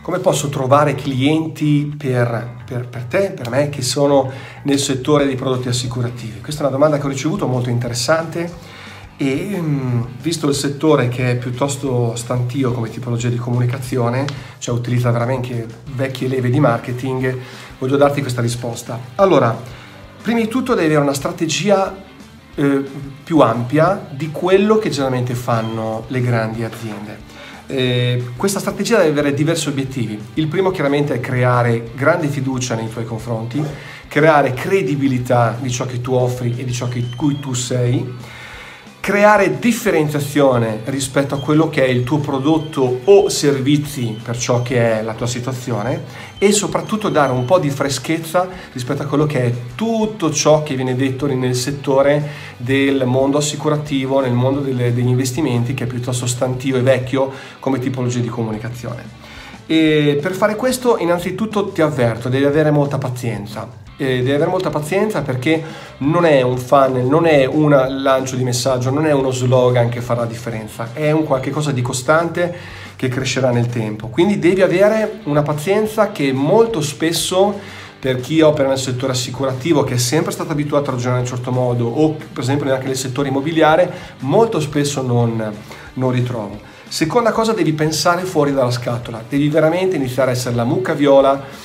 come posso trovare clienti per te, per me, che sono nel settore dei prodotti assicurativi? Questa è una domanda che ho ricevuto molto interessante e visto il settore che è piuttosto stantio come tipologia di comunicazione, cioè utilizza veramente vecchie leve di marketing, voglio darti questa risposta. Allora, prima di tutto devi avere una strategia più ampia di quello che generalmente fanno le grandi aziende. Questa strategia deve avere diversi obiettivi. Il primo chiaramente è creare grande fiducia nei tuoi confronti, creare credibilità di ciò che tu offri e di ciò che cui tu sei, creare differenziazione rispetto a quello che è il tuo prodotto o servizi per ciò che è la tua situazione e soprattutto dare un po' di freschezza rispetto a quello che è tutto ciò che viene detto nel settore del mondo assicurativo, nel mondo degli investimenti, che è piuttosto stantio e vecchio come tipologia di comunicazione. E per fare questo innanzitutto ti avverto, devi avere molta pazienza. Devi avere molta pazienza perché non è un funnel, non è un lancio di messaggio, non è uno slogan che farà la differenza, è un qualche cosa di costante che crescerà nel tempo. Quindi devi avere una pazienza che molto spesso, per chi opera nel settore assicurativo, che è sempre stato abituato a ragionare in un certo modo, o per esempio anche nel settore immobiliare, molto spesso non ritrovo. Seconda cosa, devi pensare fuori dalla scatola, devi veramente iniziare a essere la mucca viola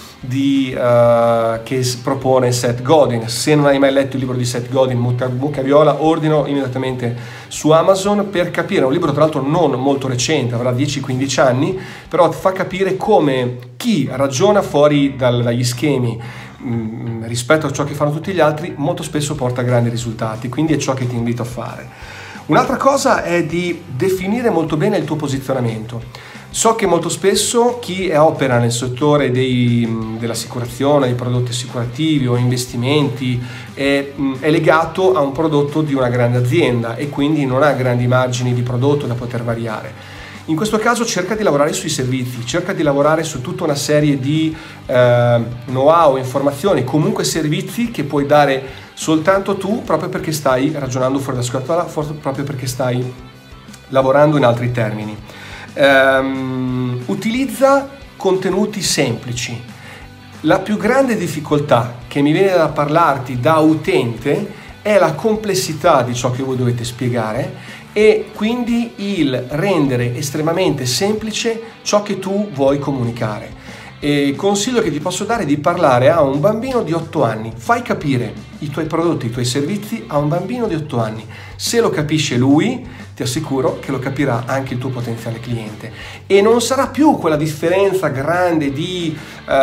che propone Seth Godin. Se non hai mai letto il libro di Seth Godin, Mucca Viola, ordino immediatamente su Amazon per capire, è un libro tra l'altro non molto recente, avrà 10-15 anni, però ti fa capire come chi ragiona fuori dagli schemi rispetto a ciò che fanno tutti gli altri molto spesso porta a grandi risultati, quindi è ciò che ti invito a fare. Un'altra cosa è di definire molto bene il tuo posizionamento. So che molto spesso chi opera nel settore dell'assicurazione, dei prodotti assicurativi o investimenti è legato a un prodotto di una grande azienda e quindi non ha grandi margini di prodotto da poter variare. In questo caso cerca di lavorare sui servizi, cerca di lavorare su tutta una serie di know-how, informazioni, comunque servizi che puoi dare soltanto tu, proprio perché stai ragionando fuori dalla scatola, proprio perché stai lavorando in altri termini. Utilizza contenuti semplici. La più grande difficoltà che mi viene da parlarti da utente è la complessità di ciò che voi dovete spiegare e quindi il rendere estremamente semplice ciò che tu vuoi comunicare. E il consiglio che ti posso dare è di parlare a un bambino di 8 anni. Fai capire i tuoi prodotti, i tuoi servizi a un bambino di 8 anni. Se lo capisce lui, ti assicuro che lo capirà anche il tuo potenziale cliente. E non sarà più quella differenza grande di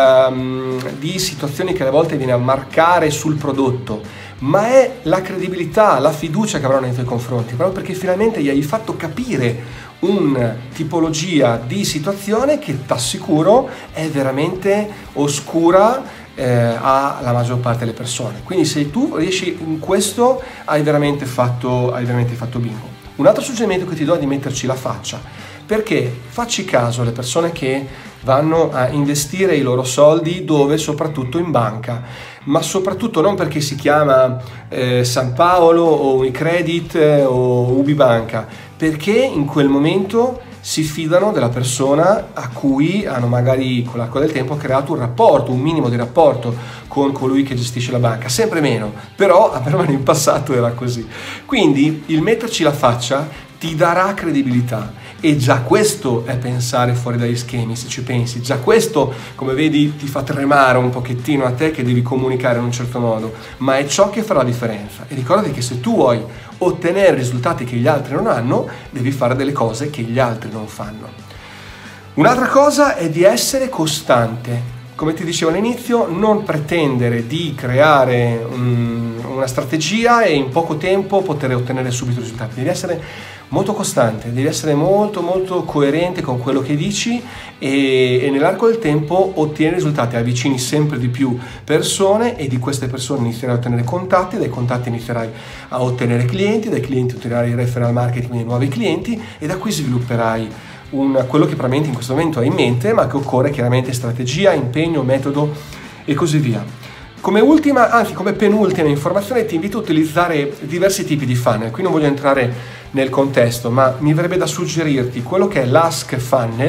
situazioni che alle volte viene a marcare sul prodotto, ma è la credibilità, la fiducia che avranno nei tuoi confronti, proprio perché finalmente gli hai fatto capire una tipologia di situazione che t'assicuro è veramente oscura alla maggior parte delle persone. Quindi se tu riesci in questo hai veramente fatto bingo. Un altro suggerimento che ti do è di metterci la faccia, perché facci caso alle persone che vanno a investire i loro soldi dove? Soprattutto in banca, ma soprattutto non perché si chiama San Paolo o Unicredit o Ubibanca, perché in quel momento si fidano della persona a cui hanno magari con l'arco del tempo creato un rapporto, un minimo di rapporto con colui che gestisce la banca, sempre meno, però almeno in passato era così. Quindi il metterci la faccia ti darà credibilità e già questo è pensare fuori dagli schemi, se ci pensi, già questo, come vedi, ti fa tremare un pochettino a te che devi comunicare in un certo modo, ma è ciò che farà la differenza. E ricordati che se tu vuoi ottenere risultati che gli altri non hanno, devi fare delle cose che gli altri non fanno. Un'altra cosa è di essere costante. Come ti dicevo all'inizio, non pretendere di creare una strategia e in poco tempo poter ottenere subito risultati. Devi essere molto costante, devi essere molto coerente con quello che dici e nell'arco del tempo ottieni risultati, avvicini sempre di più persone e di queste persone inizierai a ottenere contatti, dai contatti inizierai a ottenere clienti, dai clienti otterrai il referral marketing, quindi nuovi clienti, e da qui svilupperai quello che probabilmente in questo momento hai in mente, ma che occorre chiaramente strategia, impegno, metodo e così via. Come ultima, anzi come penultima informazione, ti invito a utilizzare diversi tipi di funnel. Qui non voglio entrare nel contesto, ma mi verrebbe da suggerirti quello che è l'Ask Funnel,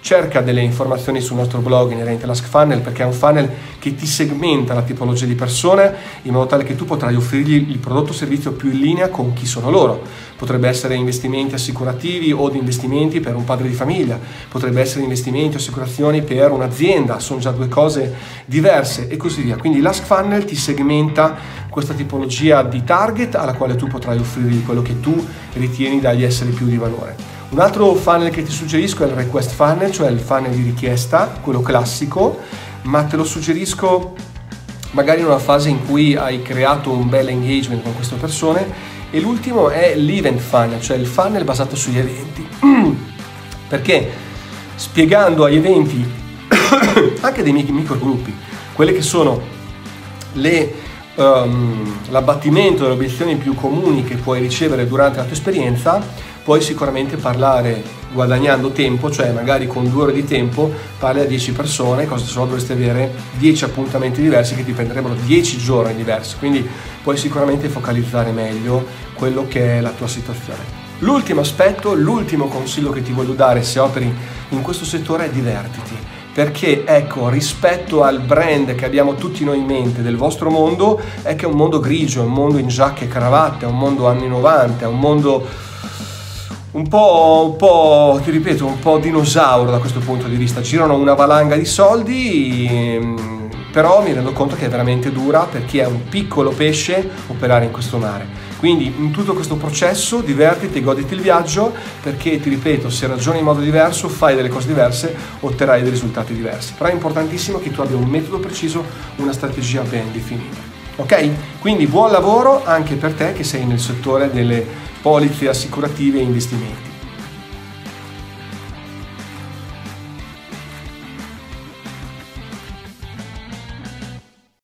cerca delle informazioni sul nostro blog inerente all'AskFunnel, perché è un funnel che ti segmenta la tipologia di persone in modo tale che tu potrai offrirgli il prodotto o servizio più in linea con chi sono loro. Potrebbe essere investimenti assicurativi o di investimenti per un padre di famiglia, potrebbe essere investimenti o assicurazioni per un'azienda, sono già due cose diverse e così via. Quindi l'AskFunnel ti segmenta questa tipologia di target alla quale tu potrai offrirgli quello che tu ritieni dagli essere più di valore. Un altro funnel che ti suggerisco è il request funnel, cioè il funnel di richiesta, quello classico, ma te lo suggerisco magari in una fase in cui hai creato un bel engagement con queste persone. E l'ultimo è l'event funnel, cioè il funnel basato sugli eventi, perché spiegando agli eventi anche dei microgruppi, quelle che sono l'abbattimento delle obiezioni più comuni che puoi ricevere durante la tua esperienza, puoi sicuramente parlare guadagnando tempo, cioè magari con 2 ore di tempo parli a 10 persone, cosa solo dovresti avere 10 appuntamenti diversi che ti prenderebbero 10 giorni diversi, quindi puoi sicuramente focalizzare meglio quello che è la tua situazione. L'ultimo aspetto, l'ultimo consiglio che ti voglio dare se operi in questo settore è divertiti, perché ecco, rispetto al brand che abbiamo tutti noi in mente del vostro mondo, è che è un mondo grigio, è un mondo in giacche e cravatte, è un mondo anni 90, è un mondo un po', ti ripeto, un po' dinosauro da questo punto di vista. Girano una valanga di soldi, però mi rendo conto che è veramente dura per chi è un piccolo pesce operare in questo mare. Quindi in tutto questo processo divertiti e goditi il viaggio, perché ti ripeto, se ragioni in modo diverso, fai delle cose diverse, otterrai dei risultati diversi. Però è importantissimo che tu abbia un metodo preciso, una strategia ben definita. Ok? Quindi buon lavoro anche per te che sei nel settore delle polizze assicurative e investimenti.